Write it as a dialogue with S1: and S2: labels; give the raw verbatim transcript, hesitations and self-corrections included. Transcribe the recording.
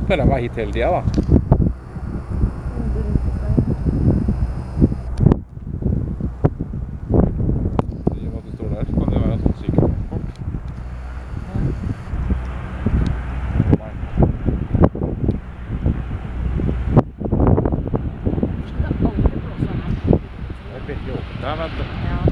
S1: Kan den være hit hele tiden, da? I og med at du står der, så kan det være en sånn sykkelkort. Nei. Det er alltid blåsa her. Det er veldig åpent. Ja, vent da. Ja.